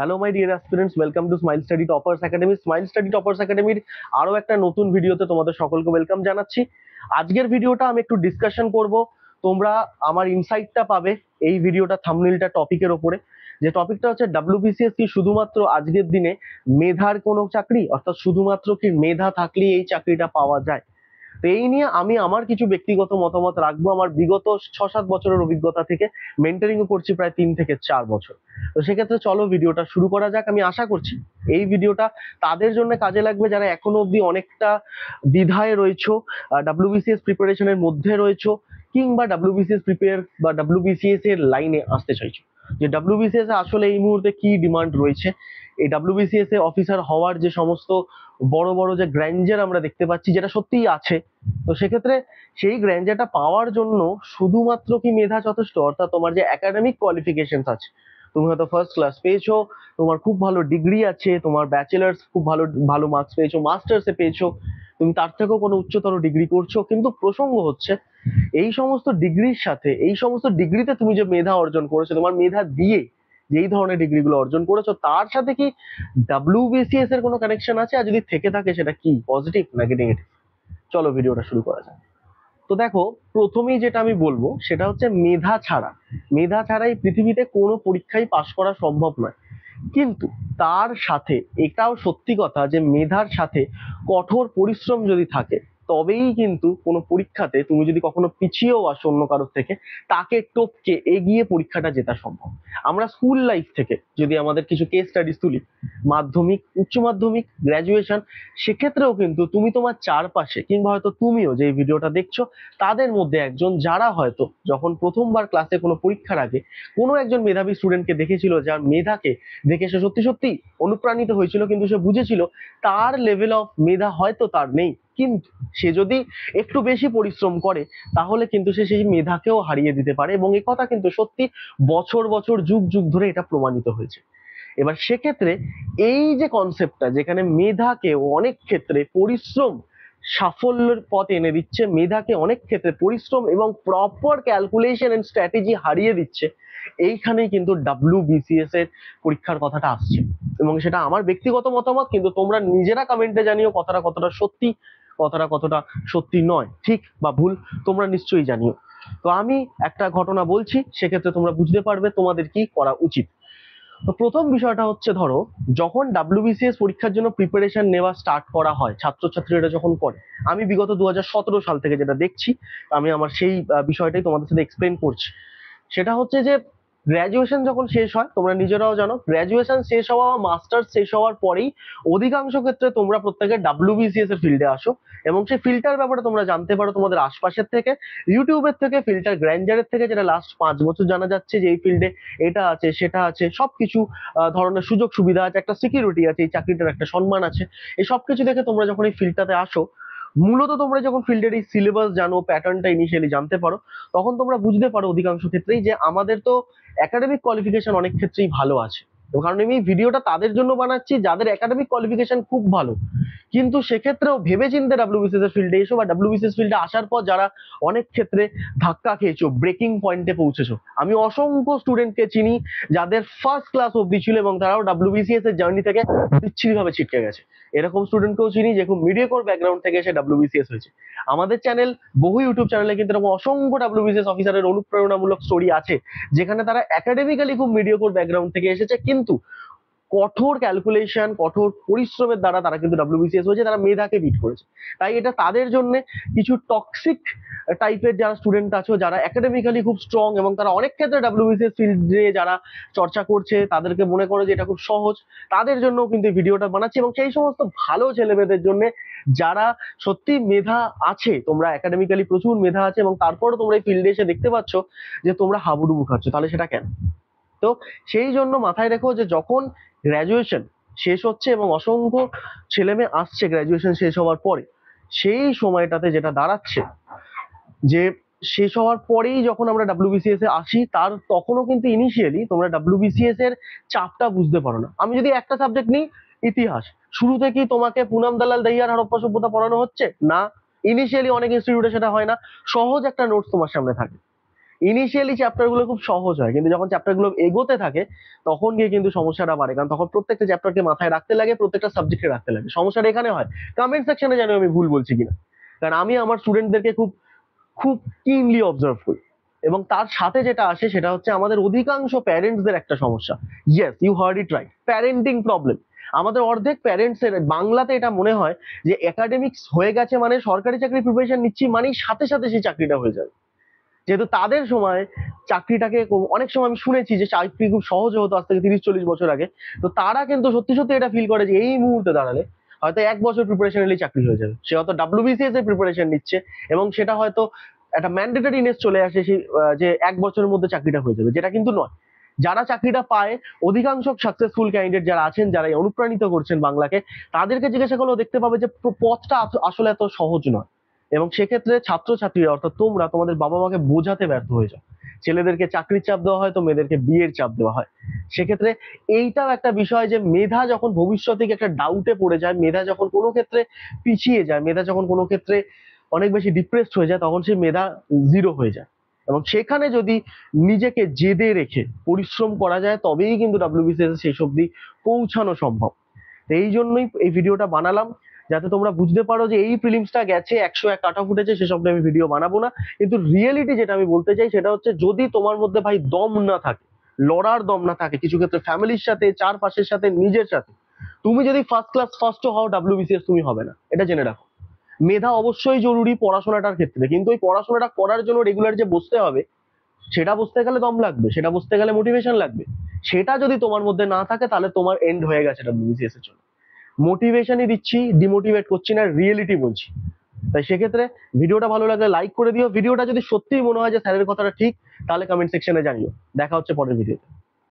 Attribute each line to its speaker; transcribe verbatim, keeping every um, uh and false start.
Speaker 1: Hello my dear aspirants, welcome to Smile Study Toppers Academy. Smile Study Toppers একাডেমির আরো একটা নতুন ভিডিওতে তোমাদের সকলকে ওয়েলকাম জানাচ্ছি। আজকের ভিডিওটা আমি একটু ডিসকাশন করব, তোমরা আমার ইনসাইটটা পাবে এই ভিডিওটা থাম্বনেলটা টপিকের ওপরে। যে টপিকটা হচ্ছে ডাব্লিউবিসিএস কি শুধুমাত্র আজকের দিনে মেধার কোনো চাকরি, অর্থাৎ শুধুমাত্র কি মেধা থাকলেই এই চাকরিটা পাওয়া যায়। তো এই নিয়ে আমি আমার কিছু ব্যক্তিগত মতামত রাখবো, আমার বিগত ছ সাত বছরের অভিজ্ঞতা থেকে। মেন্টরিংও করছি প্রায় তিন থেকে চার বছর। তো সেক্ষেত্রে চলো ভিডিওটা শুরু করা যাক। আমি আশা করছি এই ভিডিওটা তাদের জন্য কাজে লাগবে যারা এখনো অবধি অনেকটা দ্বিধায় রয়েছো, ডাব্লিউবিসিএস প্রিপারেশনের মধ্যে রয়েছো, কিংবা ডাব্লিউবিসিএস প্রিপেয়ার বা ডাব্লিউবিসিএস এর লাইনে আসতে চাইছো। যে ডাব্লিউবিসিএস এ আসলে এই মুহূর্তে কি ডিমান্ড রয়েছে, এই ডাব্লিউবিসিএস এ অফিসার হওয়ার যে সমস্ত বড় বড় যে গ্র্যান্ডার আমরা দেখতে পাচ্ছি, যেটা সত্যিই আছে। তো সেক্ষেত্রে সেই গ্র্যান্ডারটা পাওয়ার জন্য শুধুমাত্র কি মেধা যথেষ্ট, অর্থাৎ তোমার যে একাডেমিক কোয়ালিফিকেশনস আছে, তুমি হয়তো ফার্স্ট ক্লাস পেয়েছো, তোমার খুব ভালো ডিগ্রি আছে, তোমার ব্যাচেলার্স খুব ভালো ভালো মার্কস পেয়েছো, মাস্টার্সে পেয়েছো, তুমি তার থেকেও কোনো উচ্চতর ডিগ্রি করছো, কিন্তু প্রসঙ্গ হচ্ছে এই সমস্ত ডিগ্রির সাথে, এই সমস্ত ডিগ্রিতে তুমি যে মেধা অর্জন করেছো, তোমার মেধা দিয়ে যেই ধরনের ডিগ্রিগুলো অর্জন করেছো, তার সাথে কি ডাব্লিউবিসিএস এর কোনো কানেকশন আছে? আর যদি থেকে থাকে সেটা কি, পজিটিভ নাকি নেগেটিভ? চলো ভিডিওটা শুরু করা যাক। তো দেখো, প্রথমেই যেটা আমি বলবো সেটা হচ্ছে মেধা ছাড়া, মেধা ছাড়া এই পৃথিবীতে কোনো পরীক্ষাই পাশ করা সম্ভব নয়। কিন্তু তার সাথে এটাও সত্যি কথা যে মেধার সাথে কঠোর পরিশ্রম যদি থাকে, তবেই কিন্তু কোনো পরীক্ষাতে তুমি যদি কখনো পিছিয়েও আসো অন্য কারোর থেকে, তাকে টপকে এগিয়ে পরীক্ষাটা জেতা সম্ভব। আমরা স্কুল লাইফ থেকে যদি আমাদের কিছু কেস স্টাডিজ তুলি, মাধ্যমিক, উচ্চ মাধ্যমিক, গ্র্যাজুয়েশন, সেক্ষেত্রেও কিন্তু তুমি তোমার চারপাশে, কিংবা হয়তো তুমিও যে ভিডিওটা দেখছো তাদের মধ্যে একজন, যারা হয়তো যখন প্রথমবার ক্লাসে কোনো পরীক্ষার আগে কোনো একজন মেধাবী স্টুডেন্টকে দেখেছিল, যার মেধাকে দেখে সে সত্যি সত্যি অনুপ্রাণিত হয়েছিল, কিন্তু সে বুঝেছিল তার লেভেল অফ মেধা হয়তো তার নেই, কিন্তু সে যদি একটু বেশি পরিশ্রম করে তাহলে কিন্তু সে সেই মেধাকেও হারিয়ে দিতে পারে। এবং এই কথা কিন্তু সত্যি বছর বছর যুগ যুগ ধরে এটা প্রমাণিত হয়েছে। এবার সেক্ষেত্রে এই যে কনসেপ্টটা, যেখানে মেধাকে অনেক ক্ষেত্রে পরিশ্রম সাফল্যের পথে এনে দিচ্ছে, মেধাকে অনেক ক্ষেত্রে পরিশ্রম এবং প্রপার ক্যালকুলেশন এন্ড স্ট্র্যাটেজি হারিয়ে দিচ্ছে, এইখানেই কিন্তু ডাব্লিউবিসিএস এর পরীক্ষার কথাটা আসছে। এবং সেটা আমার ব্যক্তিগত মতামত, কিন্তু তোমরা নিজেরা কমেন্টে জানিও কথাটা কতটা সত্যি, কথাটা কতটা সত্যি নয়, ঠিক বা ভুল, তোমরা নিশ্চয়ই জানিও। তো আমি একটা ঘটনা বলছি, সেক্ষেত্রে তোমরা বুঝতে পারবে তোমাদের কি করা উচিত। তো প্রথম বিষয়টা হচ্ছে, ধরো যখন ডাব্লিউবিসিএস পরীক্ষার জন্য প্রিপারেশন নেওয়া স্টার্ট করা হয়, ছাত্রছাত্রীরা যখন করে, আমি বিগত দু হাজার সতেরো সাল থেকে যেটা দেখছি, আমি আমার সেই বিষয়টাই তোমাদের সাথে এক্সপ্লেন করছি। সেটা হচ্ছে যে গ্র্যাজুয়েশন যখন শেষ হয়, তোমরা নিজেরাও জানো, গ্র্যাজুয়েশন শেষ হওয়া, মাস্টার্স শেষ হওয়ার পরেই অধিকাংশ ক্ষেত্রে তোমরা প্রত্যেকে ডাব্লিউবিসিএস এর ফিল্ডে আসো, এবং সেই ফিল্টার ব্যাপারে তোমরা জানতে পারো তোমাদের আশপাশের থেকে, ইউটিউবের থেকে, ফিল্টার গ্র্যান্ডারের থেকে, যেটা লাস্ট পাঁচ বছর জানা যাচ্ছে যে এই ফিল্ডে এটা আছে সেটা আছে, সবকিছু ধরনের সুযোগ সুবিধা আছে, একটা সিকিউরিটি আছে, এই চাকরিটার একটা সম্মান আছে। এই সবকিছু দেখে তোমরা যখন এই ফিল্ডটাতে আসো, মূলত তোমরা যখন ফিল্ডের এই সিলেবাস জানো, প্যাটার্নটা ইনিশিয়ালি জানতে পারো, তখন তোমরা বুঝতে পারো অধিকাংশ ক্ষেত্রেই যে আমাদের তো একাডেমিক কোয়ালিফিকেশন অনেক ক্ষেত্রেই ভালো আছে। কারণ আমি এই ভিডিওটা তাদের জন্য বানাচ্ছি যাদের একাডেমিক কোয়ালিফিকেশন খুব ভালো, কিন্তু সেক্ষেত্রেও ভেবেচিন্তে ডাব্লিউবিসিএস এর ফিল্ডে এসো, বা ডাব্লিউবিসিএস ফিল্ডে আসার পর যারা অনেক ক্ষেত্রে ধাক্কা খেয়েছো, ব্রেকিং পয়েন্টে পৌঁছেছো। আমি অসংখ্য স্টুডেন্টকে চিনি যাদের ফার্স্ট ক্লাস অবধি ছিল এবং তারাও ডাব্লিউবিসিএস এর জার্নি থেকে বিচ্ছিরি ভাবে ছিটকে গেছে। এরকম স্টুডেন্টকেও চিনি যে খুব মিডিওকর ব্যাকগ্রাউন্ড থেকে এসে ডাব্লিউবিসিএস হয়েছে। আমাদের চ্যানেল, বহু ইউটিউব চ্যানেলে কিন্তু এরকম অসংখ্য ডাব্লিউবিসিএস অফিসারের অনুপ্রেরণামূলক স্টোরি আছে, যেখানে তারা একাডেমিক্যালি খুব মিডিওকর ব্যাকগ্রাউন্ড থেকে এসেছে, কিন্তু কঠোর ক্যালকুলেশন, কঠোর পরিশ্রমের দ্বারা তারা কিন্তু ডাব্লিউবিসিএস হয়েছে, তারা মেধাকে বিট করেছে। তাই এটা তাদের জন্য কিছু টক্সিক টাইপের যারা স্টুডেন্ট আছো, যারা একাডেমিক্যালি খুব স্ট্রং এবং তারা অনেক ক্ষেত্রে ডাব্লিউবিসিএস ফিল্ডে যারা চর্চা করছে, তাদেরকে মনে করে যে এটা খুব সহজ, তাদের জন্য কিন্তু এই ভিডিওটা বানাচ্ছি। এবং সেই সমস্ত ভালো ছেলেমেয়েদের জন্য যারা সত্যি মেধা আছে, তোমরা একাডেমিক্যালি প্রচুর মেধা আছে, এবং তারপরও তোমরা এই ফিল্ডে এসে দেখতে পাচ্ছ যে তোমরা হাবুডুবু খাচ্ছ, তাহলে সেটা কেন? তো সেই জন্য মাথায় রেখো যে যখন গ্র্যাজুয়েশন শেষ হচ্ছে এবং অসংখ্য ছেলেমেয়ে আসছে গ্র্যাজুয়েশন শেষ হওয়ার পরে, সেই সময়টাতে যেটা দাঁড়াচ্ছে যে শেষ হওয়ার পরেই যখন আমরা ডাব্লিউবিসিএস এ আসি, তার তখনও কিন্তু ইনিশিয়ালি তোমরা ডাব্লিউবিসিএস এর চাপটা বুঝতে পারো না। আমি যদি একটা সাবজেক্ট নিই, ইতিহাস, শুরু থেকেই তোমাকে পুনাম দালাল দহিয়ার হরপ্পা সভ্যতা পড়ানো হচ্ছে না। ইনিশিয়ালি অনেক ইনস্টিটিউটে সেটা হয় না, সহজ একটা নোটস তোমার সামনে থাকে। ইনিশিয়ালি চ্যাপ্টার গুলো খুব সহজ হয়, কিন্তু যখন চ্যাপ্টার গুলো এগোতে থাকে তখন গিয়ে কিন্তু সমস্যাটা বাড়ে, কারণ তখন প্রত্যেকটা চ্যাপ্টারকে মাথায় রাখতে লাগে, প্রত্যেকটা সাবজেক্টে রাখতে লাগে। সমস্যাটা এখানে হয়। কমেন্ট সেকশনে জানো আমি ভুল বলছি কিনা, কারণ আমি আমার স্টুডেন্টদেরকে খুব খুব কিনলি অবজার্ভ করি, এবং তার সাথে যেটা আসে সেটা হচ্ছে আমাদের অধিকাংশ প্যারেন্টসদের একটা সমস্যা। Yes, you heard it right, parenting problem. আমাদের অর্ধেক প্যারেন্টসের বাংলাতে এটা মনে হয় যে একাডেমিক্স হয়ে গেছে মানে সরকারি চাকরির প্রিপারেশন নিচ্ছি মানেই সাথে সাথে সেই চাকরিটা হয়ে যাবে। যেহেতু তাদের সময় চাকরিটাকে অনেক সময় আমি শুনেছি যে চাকরি খুব সহজে হতো আজ থেকে তিরিশ চল্লিশ বছর আগে, তো তারা কিন্তু সত্যি সত্যি এটা ফিল করে যে এই মুহূর্তে দাঁড়ালে হয়তো এক বছর প্রিপারেশন নিলেই চাকরি হয়ে যাবে। সে হয়তো ডাব্লিউবিসিএস এর প্রিপারেশন নিচ্ছে এবং সেটা হয়তো একটা ম্যান্ডেটরিনেস চলে আসে সেই যে এক বছরের মধ্যে চাকরিটা হয়ে যাবে, যেটা কিন্তু নয়। যারা চাকরিটা পায়, অধিকাংশ সাকসেসফুল ক্যান্ডিডেট যারা আছেন, যারা অনুপ্রাণিত করছেন বাংলাকে, তাদেরকে জিজ্ঞাসা করলেও দেখতে পাবে যে পথটা আসলে এত সহজ নয়। এবং সেক্ষেত্রে ছাত্রছাত্রীরা অর্থাৎ তোমরা তোমাদের বাবা মাকে বোঝাতে ব্যর্থ হয়ে যাও। ছেলেদেরকে চাকরির চাপ দেওয়া হয় তো মেয়েদেরকে বিয়ের চাপ দেওয়া হয়। সেক্ষেত্রে এইটাও একটা বিষয় যে মেধা যখন ভবিষ্যতে একটা ডাউটে পড়ে যায়, মেধা যখন কোনো ক্ষেত্রে পিছিয়ে যায়, মেধা যখন কোনো ক্ষেত্রে অনেক বেশি ডিপ্রেসড হয়ে যায়, তখন সেই মেধা জিরো হয়ে যায়। এবং সেখানে যদি নিজেকে জেদে রেখে পরিশ্রম করা যায় তবেই কিন্তু ডাব্লিউবিসিএস শেষ অবধি পৌঁছানো সম্ভব। এই জন্যই এই ভিডিওটা বানালাম, যাতে তোমরা বুঝতে পারো যে এই প্রিলিমসটা গেছে, একশো এক কাট অফ উঠেছে, সেসব নিয়ে আমি ভিডিও বানাবো না। কিন্তু রিয়েলিটি যেটা আমি বলতে চাই সেটা হচ্ছে, যদি তোমার মধ্যে ভাই দম না থাকে, লড়ার দম না থাকে, কিছু ক্ষেত্রে ফ্যামিলির সাথে, চারপাশের সাথে, নিজের সাথে, তুমি যদি ফার্স্ট ক্লাস ফার্স্ট হও ডাব্লিউবিসিএস তুমি হবে না, এটা জেনে রাখো। মেধা অবশ্যই জরুরি পড়াশোনাটার ক্ষেত্রে, কিন্তু ওই পড়াশোনাটা করার জন্য রেগুলার যে বসতে হবে, সেটা বুঝতে গেলে দম লাগবে, সেটা বুঝতে গেলে মোটিভেশন লাগবে। সেটা যদি তোমার মধ্যে না থাকে তাহলে তোমার এন্ড হয়ে গেছে ডাব্লিউবিসিএস এর জন্য। মোটিভেশনই দিচ্ছি, ডিমোটিভেট করছি না, রিয়েলিটি বলছি। তাই সেক্ষেত্রে ভিডিওটা ভালো লাগলে লাইক করে দিও। ভিডিওটা যদি সত্যিই মনে হয় যে স্যারের কথাটা ঠিক, তাহলে কমেন্ট সেকশনে জানিও। দেখা হচ্ছে পরের ভিডিওতে।